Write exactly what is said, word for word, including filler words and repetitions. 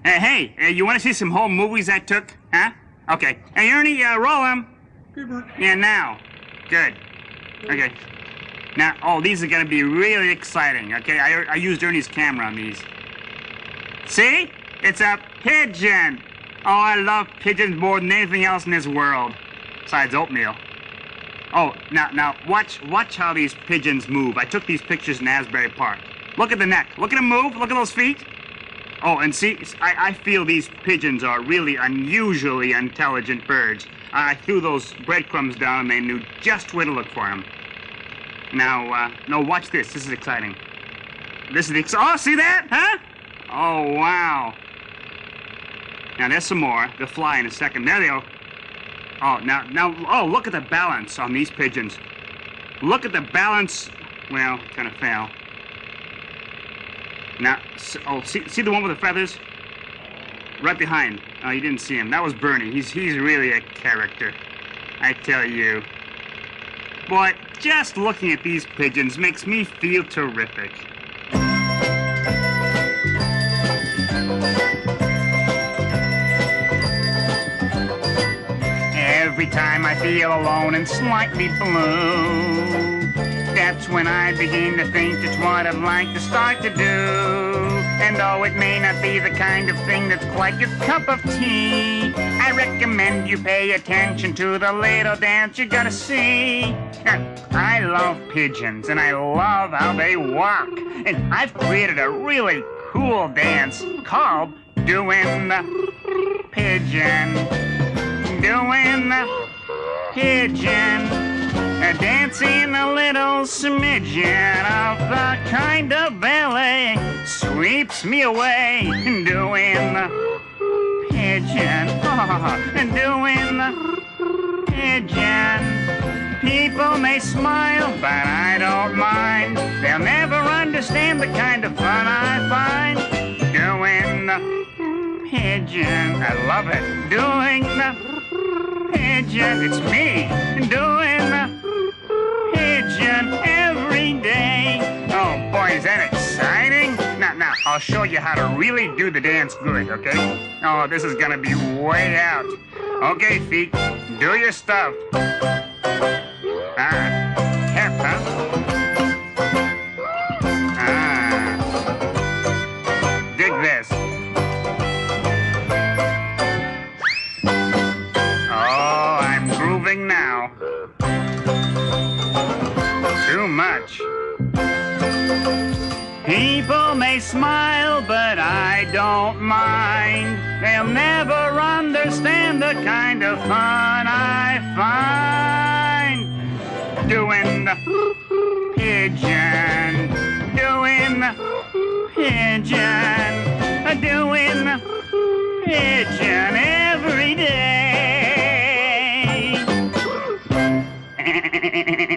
Uh, hey, uh, you want to see some home movies I took? Huh? Okay. Hey, Ernie, uh, roll them. Yeah, now. Good. Okay. Now, oh, these are going to be really exciting, okay? I, I used Ernie's camera on these. See? It's a pigeon. Oh, I love pigeons more than anything else in this world. Besides oatmeal. Oh, now, now, watch, watch how these pigeons move. I took these pictures in Asbury Park. Look at the neck. Look at them move. Look at those feet. Oh, and see, I, I feel these pigeons are really unusually intelligent birds. I threw those breadcrumbs down and they knew just where to look for them. Now, uh, no, watch this. This is exciting. This is the, ex oh, see that, huh? Oh, wow. Now, there's some more. They'll fly in a second. There they go. Oh, now, now, oh, look at the balance on these pigeons. Look at the balance. Well, kind of fail. Now, oh, see, see the one with the feathers? Right behind. Oh, you didn't see him. That was Bernie. He's, he's really a character. I tell you. Boy, just looking at these pigeons makes me feel terrific. Every time I feel alone and slightly blue, that's when I begin to think it's what I'd like to start to do. And though it may not be the kind of thing that's quite your cup of tea, I recommend you pay attention to the little dance you gotta see. I love pigeons, and I love how they walk. And I've created a really cool dance called Doing the Pigeon. Doing the Pigeon. Dancing a little smidgen of the kind of ballet sweeps me away. Doing the pigeon, oh, doing the pigeon. People may smile, but I don't mind. They'll never understand the kind of fun I find. Doing the pigeon, I love it. Doing the pigeon, it's me. Doing the pigeon every day. Oh boy, is that exciting? Now, now, I'll show you how to really do the dance good, okay? Oh, this is gonna be way out. Okay, feet, do your stuff. Ah, hip, huh? Ah, dig this. Oh, I'm grooving now. Too much. People may smile, but I don't mind. They'll never understand the kind of fun I find. Doing the pigeon, doing the pigeon, doing the pigeon every day.